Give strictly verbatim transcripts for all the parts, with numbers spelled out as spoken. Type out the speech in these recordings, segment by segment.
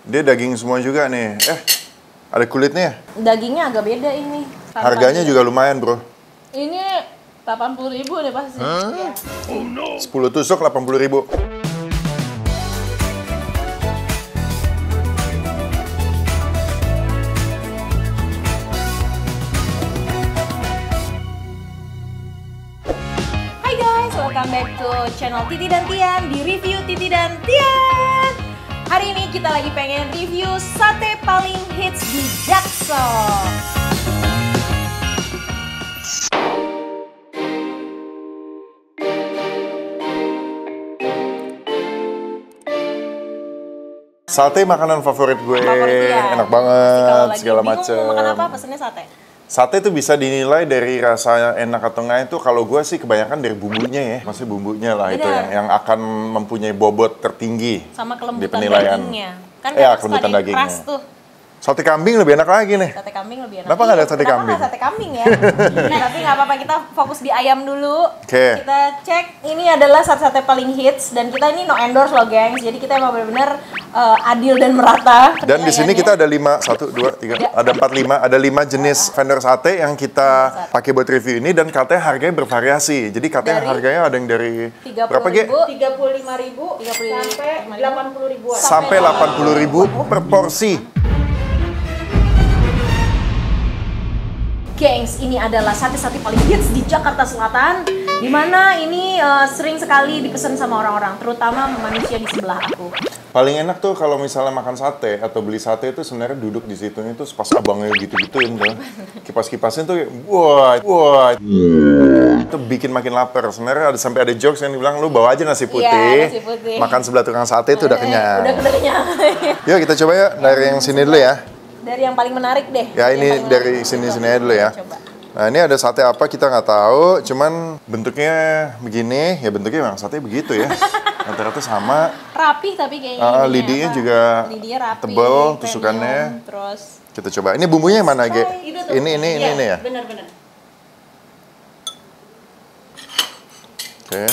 Dia daging semua juga nih. Eh, ada kulitnya. Dagingnya agak beda ini. Harganya juga lumayan, bro. Ini delapan puluh ribu deh pasti. Huh? Ya. Oh no. sepuluh tusuk delapan puluh ribu. Hai guys, welcome back to channel Titi dan Tian di review Titi dan Tian. Hari ini kita lagi pengen review sate paling hits di Jaksel. Sate makanan favorit gue, Favorit, ya. Enak banget, segala macam. Mau makan apa? Pesennya sate. Sate itu bisa dinilai dari rasa enak atau enggak itu kalau gue sih kebanyakan dari bumbunya ya. Maksudnya bumbunya lah. Bener. Itu yang, yang akan mempunyai bobot tertinggi. Sama kelembutan di penilaian. Dagingnya. Kan ya, kelembutan dagingnya. Keras tuh. Sate kambing lebih enak lagi nih. Sate kambing lebih enak. Kenapa nggak ada sate Kenapa kambing? Kenapa sate kambing ya? Nah, tapi nggak apa-apa, kita fokus di ayam dulu. Oke. Okay. Kita cek, ini adalah sate-sate paling hits dan kita ini no endorse loh, gengs. Jadi kita emang benar-benar uh, adil dan merata. Dan di sini kita ada lima, satu, dua, tiga, ya. Ada empat, lima, ada lima jenis vendor sate yang kita pakai buat review ini dan katanya harganya bervariasi. Jadi katanya dari harganya ada yang dari berapa G? tiga puluh lima ribu sampai delapan puluh ribuan. Sampai delapan puluh ribu per porsi. Gengs, ini adalah sate-sate paling hits di Jakarta Selatan, dimana ini uh, sering sekali dipesan sama orang-orang, terutama manusia di sebelah aku. Paling enak tuh kalau misalnya makan sate atau beli sate itu sebenarnya duduk di situ itu pas abangnya gitu-gituin tuh, kipas-kipasin tuh, wah, wah, itu bikin makin lapar. Sebenarnya ada sampai ada jokes yang dibilang lu bawa aja nasi putih, ya, nasi putih. Makan sebelah tukang sate itu udah kenyang. Udah kenyang. Yuk kita coba ya dari yang sini dulu ya. Dari yang paling menarik deh. Ya ini dari sini-sini aja dulu ya. Coba. Nah ini ada sate apa kita nggak tahu, cuman bentuknya begini, ya bentuknya memang sate begitu ya. Rata-rata sama. Rapih tapi kayaknya. Uh, lidinya apa? Juga lidinya rapi, tebal, tusukannya. Terus. Kita coba. Ini bumbunya yang mana, Ge? Ini, ini, ya, ini ya. Benar-benar. Oke.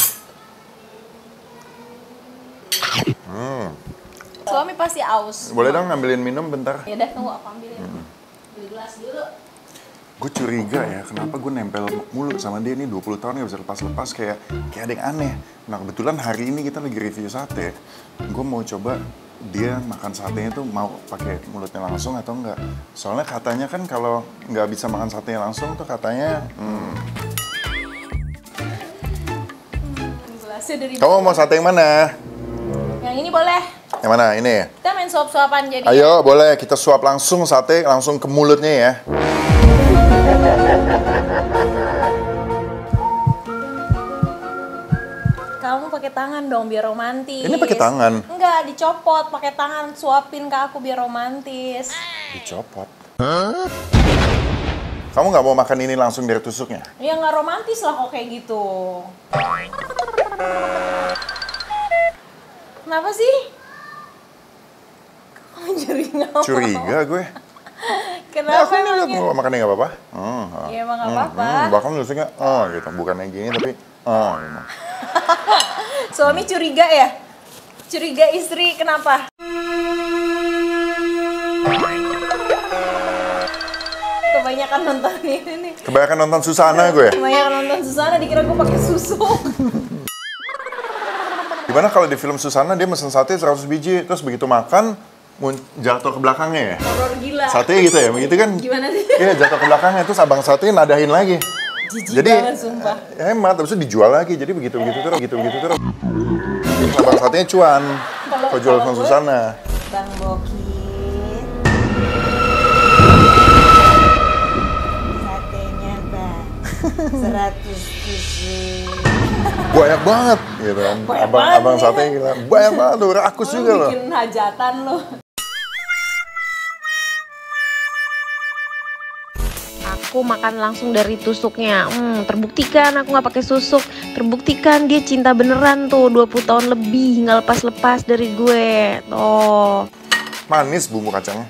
Hmm. Suami pasti aus. Boleh dong ngambilin minum bentar? Ya udah, tunggu aku ambilin. Hmm. Beli gelas dulu. Gue curiga ya, kenapa gue nempel mulu sama dia nih dua puluh tahun gak bisa lepas-lepas, kayak kayak ada yang aneh. Nah kebetulan hari ini kita lagi review sate. Gue mau coba dia makan satenya tuh mau pakai mulutnya langsung atau enggak. Soalnya katanya kan kalau nggak bisa makan satenya langsung tuh katanya... Hmm. Hmm, kamu mau sate yang mana? Yang ini boleh. Yang mana? Ini? Kita main suap-suapan jadi. Ayo, boleh. Kita suap langsung sate, langsung ke mulutnya ya. Kamu pakai tangan dong, biar romantis. Ini pakai tangan? Enggak, dicopot. Pakai tangan, suapin ke aku biar romantis. Dicopot? Hah? Kamu nggak mau makan ini langsung dari tusuknya? Ya nggak romantis lah kok kayak gitu. Kenapa sih? Kamu curiga? Curiga gue. Kenapa? Ya, aku ini mau makannya nggak apa-apa. Hmm, iya emang nggak apa-apa. Hmm, bahkan tusuknya, oh gitu, bukan yang gini tapi, oh gitu. Suami curiga ya? Curiga istri kenapa? Kebanyakan nonton ini nih. Kebanyakan nonton Susana gue. Kebanyakan nonton Susana, dikira gue pakai susu. Gimana kalau di film Susana dia mesen sate seratus biji, terus begitu makan jatuh ke belakangnya ya? Horor gila. Sate gitu ya, begitu kan? Gimana sih? Iya, jatuh ke belakangnya, terus abang sate nadahin lagi. Jijik jadi banget, sumpah. Hemat, habis itu dijual lagi, jadi begitu-begitu terus, gitu-begitu terus. Terus abang satenya cuan, kalau jual film Susana. Bang Boki. Satenya bang, seratus tusuk. Banyak banget, gitu kan. Banyak abang banget abang ya. sate gila, banyak banget tuh, rakus juga loh. Bikin hajatan loh. Aku makan langsung dari tusuknya. Hmm, terbuktikan aku nggak pakai susuk. Terbuktikan dia cinta beneran tuh, dua puluh tahun lebih nggak lepas-lepas dari gue. Tuh. Manis bumbu kacangnya.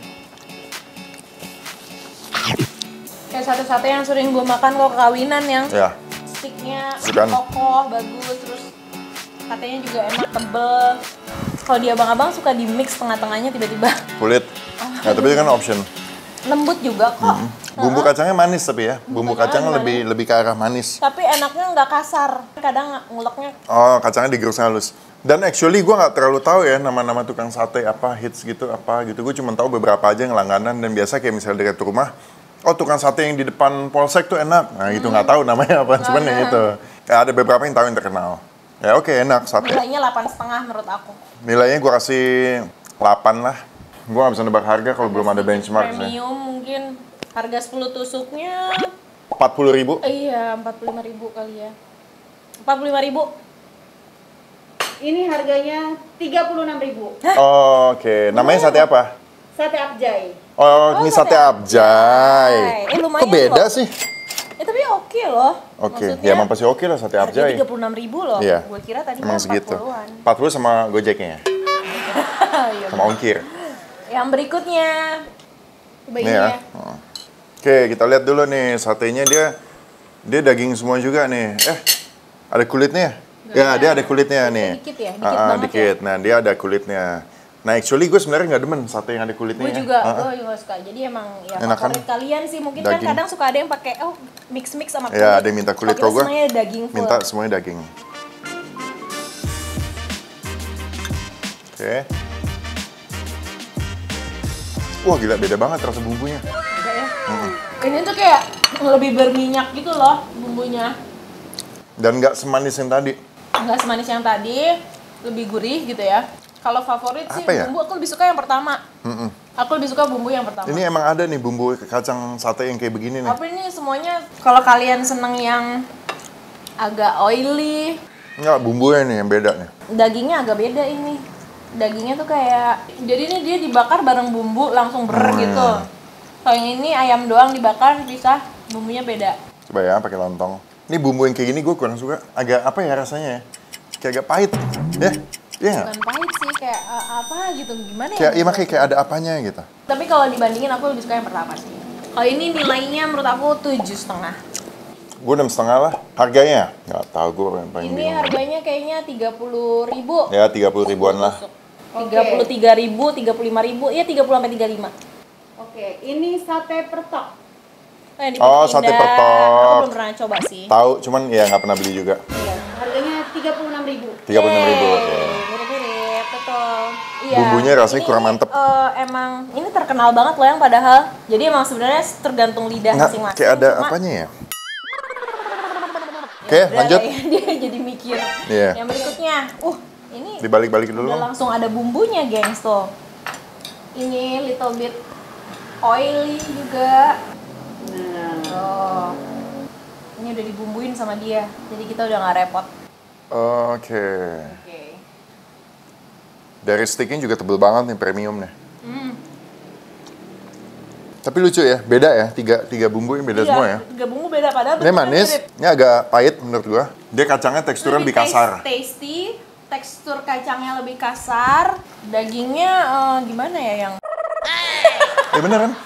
Kayak sate-sate yang sering gue makan kok kawinan yang ya. Sticknya Sukan. kokoh, bagus, terus katanya juga enak, tebel. Kalau di abang-abang suka di mix tengah-tengahnya tiba-tiba. Kulit. Nah, tapi itu kan option. Lembut juga kok. Hmm. Bumbu kacangnya manis tapi ya. Bumbu kacangnya kacangnya lebih lebih ke arah manis. Tapi enaknya nggak kasar. Kadang nguleknya. Oh, kacangnya digerus halus. Dan actually gue nggak terlalu tahu ya nama-nama tukang sate apa hits gitu apa gitu. Gue cuma tahu beberapa aja yang langganan dan biasa kayak misalnya dekat rumah. Oh, tukang sate yang di depan polsek tuh enak. Nah, itu nggak hmm. tahu namanya apa. Cuman yang itu. Ya, ada beberapa yang tahu yang terkenal. Ya oke, okay, enak sate. Nilainya delapan setengah menurut aku. Nilainya gue kasih delapan lah. Gue nggak bisa nebak harga kalau belum ada benchmark. Premium ya. Mungkin harga sepuluh tusuknya empat puluh ribu. Iya, empat puluh lima ribu kali ya. empat puluh lima ribu. Ini harganya tiga puluh enam ribu. Oh, oke, okay. Namanya sate apa? Sate Abjay. Oh, oh ini sate, sate Abjay. Eh, lumayan. Kok beda loh. sih? Eh, tapi oke okay loh. Oke, okay. Ya emang pasti oke okay lah sate Abjay. tiga puluh enam ribu loh. Iya. Gue kira tadi emang empat puluhan. empat puluh sama gojeknya ya? Sama ongkir. Yang berikutnya. Coba ini ya. ya. Oh. Oke, kita lihat dulu nih satenya dia dia daging semua juga nih. Eh, ada kulitnya? Gak ya, ada. Dia ada kulitnya nih. Dikit ya, dikit uh, uh, banget dikit. ya. Nah, dia ada kulitnya. Nah, actually gue sebenarnya nggak demen sate yang ada kulitnya. Gue juga, uh, uh. gue juga suka. Jadi emang ya enakan favorit kalian sih. Mungkin daging. kan kadang suka ada yang pakai oh mix mix sama kulit. Ya, ada yang minta kulit. Kalau gue semuanya daging full. Minta semuanya daging. Oke. Okay. Wah gila, beda banget rasa bumbunya. Beda ya? Mm-hmm. Ini tuh kayak lebih berminyak gitu loh bumbunya. Dan nggak semanis yang tadi. Nggak semanis yang tadi, lebih gurih gitu ya. Kalau favorit sih apa ya? bumbu, aku lebih suka yang pertama. Mm-mm. Aku lebih suka bumbu yang pertama. Ini emang ada nih bumbu kacang sate yang kayak begini nih. Tapi ini semuanya, kalau kalian seneng yang agak oily. Nggak, bumbunya nih yang beda nih. Dagingnya agak beda ini. Dagingnya tuh kayak, jadi ini dia dibakar bareng bumbu langsung ber hmm. gitu. Kalau yang ini ayam doang dibakar pisah, bumbunya beda. Coba ya pakai lontong. Ini bumbu yang kayak gini gue kurang suka. Agak apa ya rasanya ya? Kayak agak pahit. Ya? Iya nggak? Bukan pahit sih, kayak uh, apa gitu, gimana ya? Kayak, iya makanya kayak ada apanya gitu. Tapi kalau dibandingin aku lebih suka yang pertama sih. Kalau ini nilainya menurut aku tujuh setengah. Gue enam setengah lah. Harganya? Nggak tahu gue yang paling Ini bingung. harganya kayaknya tiga puluh ribu. Ya tiga puluh ribuan lah. Tiga puluh tiga ribu, tiga puluh lima ribu, iya tiga puluh sampai tiga puluh lima. Oke, ini sate pertok. Oh, yang di Oh, Pok sate Indah. pertok. Aku belum pernah coba sih. Tahu, cuman ya nggak pernah beli juga. Iya, harganya tiga puluh enam ribu. Tiga puluh enam ribu. Mirip-mirip, betul. Iya. Bumbunya rasanya ini, kurang mantep. Uh, emang ini terkenal banget loh yang padahal. Jadi emang sebenarnya tergantung lidah Nggak, masing-masing. kayak ada Cuma, apanya ya? ya Oke, udah, lanjut. ya, dia jadi mikir. Iya. Yang berikutnya, uh ini Dibalik-balik dulu. udah langsung ada bumbunya, gengs tuh. Ini little bit oily juga. Nah, Oh, ini udah dibumbuin sama dia, jadi kita udah nggak repot. Oke. Oke. Dari sticknya juga tebel banget nih, premium nih. Hmm. Tapi lucu ya, beda ya, tiga, tiga bumbu yang beda Iya, semua ya. tiga bumbu beda padahal Ini bentuknya manis, mirip. ini agak pahit menurut gua. Dia kacangnya teksturnya lebih taste- kasar. Tasty, tekstur kacangnya lebih kasar, dagingnya eh, gimana ya yang? Ya bener kan?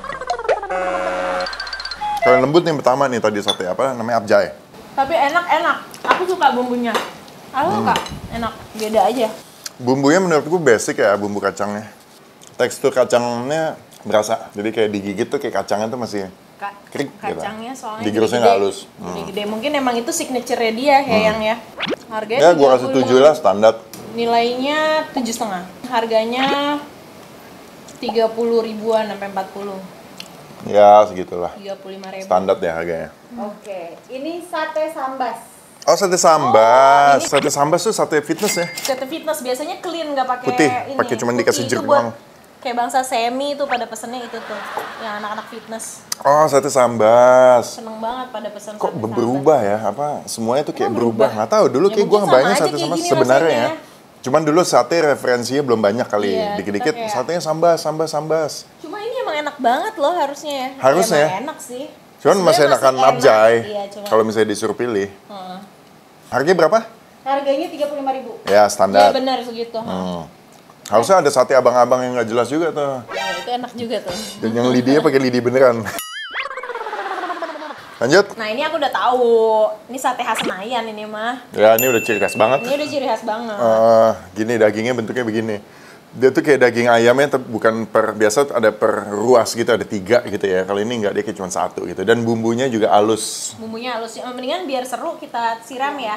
Kalau yang lembut nih yang pertama nih tadi sate apa namanya Abjay. Tapi enak-enak, aku suka bumbunya. Aku suka, enak, beda aja. Bumbunya menurut gua basic ya, bumbu kacangnya. Tekstur kacangnya berasa, jadi kayak digigit tuh kayak kacangnya tuh masih Ka- krik gitu. Kacangnya soalnya Digerusnya gede-gede. nggak halus. Gede-gede, mungkin emang itu signature-nya dia ya yang ya. Harganya Ya gua kasih tiga puluh tujuh lah standar. Nilainya tujuh setengah. Harganya tiga puluh ribuan sampai empat puluh. Ya segitulah. Tiga puluh lima ribu. Standar ya harganya. oke. Ini sate sambas. Oh sate sambas. Oh, ini- Sate sambas tuh sate fitness ya. Sate fitness biasanya clean nggak pakai Putih, ini. pakai cuman Putih dikasih itu jeruk buat doang. kayak bangsa semi tuh pada pesennya itu tuh, yang anak-anak fitness Oh sate sambas. seneng banget pada pesen Kok sate berubah ya? Apa semuanya tuh kayak Emang berubah? berubah? Nggak tahu. Dulu Ya, kayak gue mungkin sama ngebayangin aja sate kayak sambas gini sebenarnya ya. rasanya. Cuman dulu sate referensinya belum banyak kali. Iya, Dikit-dikit kita kayak- satenya sambas, sambas, sambas. Cuma ini emang enak banget loh harusnya ya. Harusnya. Emang enak sih. Cuman Sebenarnya masih enakan enak. Abjay. Iya, cuma. Kalau misalnya disuruh pilih. Heeh. Harganya berapa? Harganya tiga puluh lima ribu. Ya Iya standar. benar segitu. heeh. Hmm. Harusnya ada sate abang-abang yang nggak jelas juga tuh. Ya, itu enak juga tuh. Dan yang lidinya pakai lidi beneran. Lanjut. Nah ini aku udah tahu. Ini sate khas Senayan ini mah. Ya, ini udah ciri khas banget. Ini udah ciri khas banget. Uh, gini, dagingnya bentuknya begini. Dia tuh kayak daging ayamnya, tapi bukan per, biasa ada per ruas gitu, ada tiga gitu ya. Kalau ini nggak, dia kayak cuma satu gitu. Dan bumbunya juga halus. Bumbunya halus. Mendingan biar seru kita siram ya.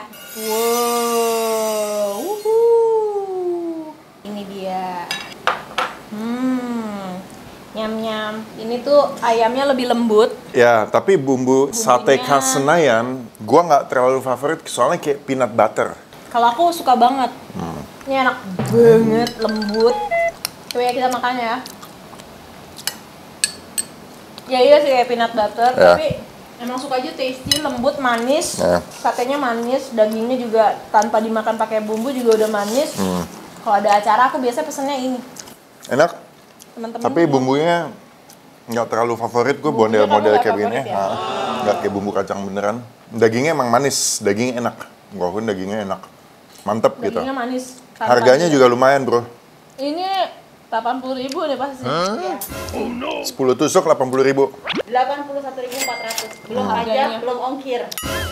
Wow. Wuhu. Ini dia. Hmm. Nyam-nyam. Ini tuh ayamnya lebih lembut. Ya, tapi bumbu sate Bumbunya- khas Senayan, gua nggak terlalu favorit, soalnya kayak peanut butter. Kalau aku suka banget. Hmm. Ini enak banget, lembut. Coba ya kita makan ya. Ya iya sih kayak peanut butter, Ya. tapi emang suka aja tasty, lembut, manis. Ya. Satenya manis, dagingnya juga tanpa dimakan pakai bumbu juga udah manis. Hmm. Kalau ada acara aku biasanya pesennya ini. Enak, Teman-teman. tapi bumbunya nggak terlalu favorit gue, Bumbunya model-model kamu nggak kayak gini. favorit ya? Ah, nggak kayak bumbu kacang beneran. Dagingnya emang manis, dagingnya enak. Walaupun dagingnya enak, mantep gitu. Dagingnya manis. tanpa Harganya dia- juga lumayan bro. Ini delapan puluh ribu nih pasti. Ya. sepuluh tusuk delapan puluh ribu. delapan puluh satu ribu empat ratus. Belum Hmm. pajak, Harganya. belum ongkir.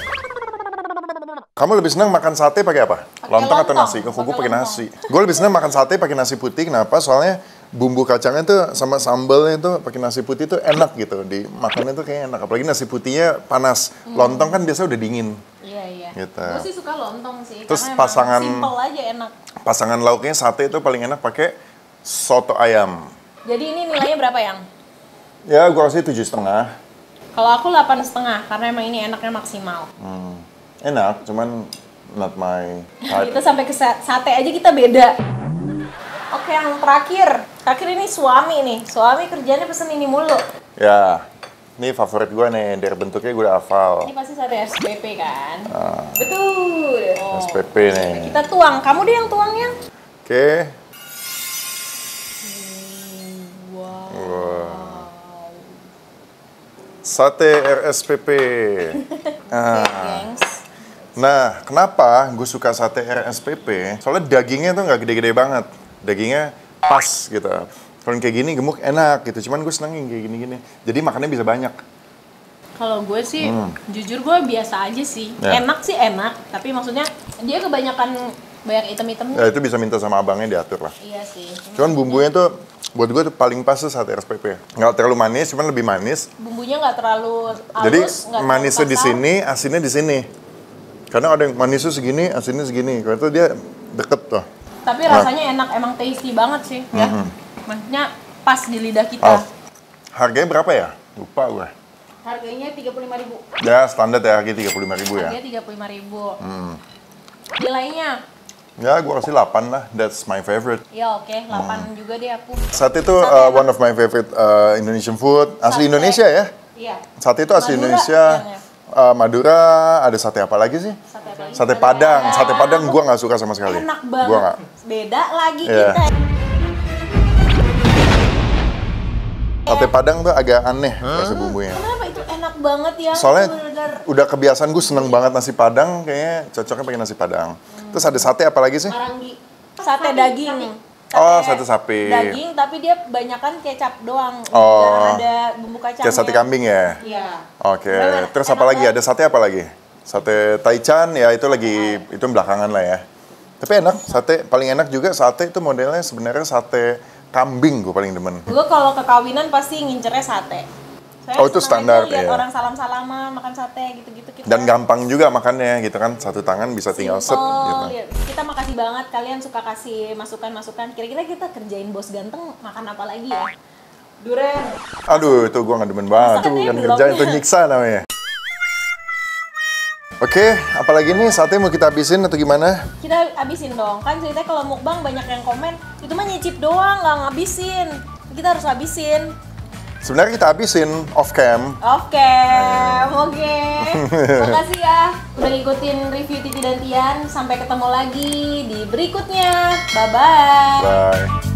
Kamu lebih senang makan sate pakai apa? Pakai Lontong atau lontong. nasi? Kok gue Pakai pakai lontong. nasi. Gue lebih senang makan sate pakai nasi putih. Kenapa? Soalnya bumbu kacangnya tuh sama sambalnya tuh pakai nasi putih tuh enak gitu. Dimakannya tuh kayak enak. Apalagi nasi putihnya panas. Lontong kan biasa udah dingin. Iya iya. Gitu. Gue sih suka lontong sih. Terus karena emang pasangan- simple aja enak. Pasangan lauknya sate itu paling enak pakai soto ayam. Jadi ini nilainya berapa yang? Ya gue kasih tujuh setengah. Kalau aku delapan setengah karena emang ini enaknya maksimal. Hmm. Enak, cuman not my type. Kita sampai ke sa- sate aja kita beda. Oke yang terakhir, terakhir ini suami nih. Suami kerjanya pesen ini mulu. Ya, ini favorit gue nih. Dari bentuknya gue udah hafal. Ini pasti sate S P P kan? Ah, Betul. S P P nih. Kita tuang. Kamu deh yang tuangnya. Oke. Wow. Wah. Sate R S P P. Ah. Gengs. Nah, kenapa gue suka sate R S P P? Soalnya dagingnya tuh nggak gede-gede banget. Dagingnya pas gitu. Kalau kayak gini gemuk enak gitu. Cuman gue seneng yang kayak gini-gini. Jadi makannya bisa banyak. Kalau gue sih, Hmm. jujur gue biasa aja sih. Ya. Enak sih enak, tapi maksudnya dia kebanyakan banyak item-itemnya. Ya itu bisa minta sama abangnya diatur lah. Iya sih. Cuman bumbunya tuh buat gue tuh paling pas tuh sate R S P P. Nggak terlalu manis, cuman lebih manis. Bumbunya nggak terlalu halus, Jadi nggak terlalu manisnya di kasar. sini, asinnya di sini. Karena ada yang manisnya segini, asinnya segini. Kalau itu dia deket tuh. Tapi rasanya enak, emang tasty banget sih ya. Mhm. Maksudnya pas di lidah kita. Ah, harganya berapa ya? Lupa gue. Harganya tiga puluh lima ribu. Ya standar ya, harganya tiga puluh lima ribu ya. Harganya tiga puluh lima ribu. Hmm. Nilainya? Ya gue kasih delapan lah, that's my favorite. Ya oke, delapan Hmm. juga deh aku. Sate itu Sate uh, enak. one of my favorite uh, Indonesian food. Asli Sate. Indonesia ya? Iya. Sate itu asli Madura Indonesia. yang ya? Uh, Madura, ada sate apa lagi sih? Sate apa lagi? Sate Padang. Sate Padang gue nggak suka sama sekali. Enak banget. Gue nggak. Beda lagi Iya. kita. Sate Padang tuh agak aneh rasa bumbunya. Kenapa itu enak banget ya? Soalnya Itu bener-bener udah kebiasaan gue seneng banget nasi Padang, kayaknya cocoknya pakai nasi Padang. Terus ada sate apa lagi sih? Marangi. sate daging. Oh, sate sapi. Daging tapi dia banyakan kecap doang. Oh. Jarang ada bumbu kacangnya. Kayak sate kambing ya? Iya. Oke, Bener, terus enak apa lagi? banget. Ada sate apa lagi? Sate taichan ya itu lagi itu belakangan lah ya. Tapi enak, sate paling enak juga sate itu modelnya sebenarnya sate kambing gue paling demen. Gue kalau ke kawinan pasti ngincernya sate. Saya Oh, itu senang standar, aja lihat ya. orang salam-salaman makan sate gitu-gitu kita. Dan gampang juga makannya gitu kan, satu tangan bisa tinggal set Simple, gitu. lihat. Kita makasih banget kalian suka kasih masukan-masukan. Kira-kira kita kerjain bos ganteng makan apa lagi ya? Duren. Aduh, itu gue nggak demen banget. Itu Satenya bukan belum. kerja, itu nyiksa namanya. Oke, apalagi nih sate mau kita habisin atau gimana? Kita abisin dong. Kan ceritanya kalau mukbang banyak yang komen, itu mah nyicip doang, nggak ngabisin. Kita harus habisin. Sebenarnya kita habisin off cam. Oke, oke. Makasih ya udah ngikutin review Titi dan Tian. Sampai ketemu lagi di berikutnya. Bye-bye. Bye.